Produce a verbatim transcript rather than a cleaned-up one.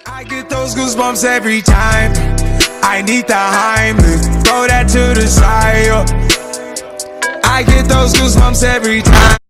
I get those goosebumps every time. I need the Heimlich, throw that to the side. I get those goosebumps every time.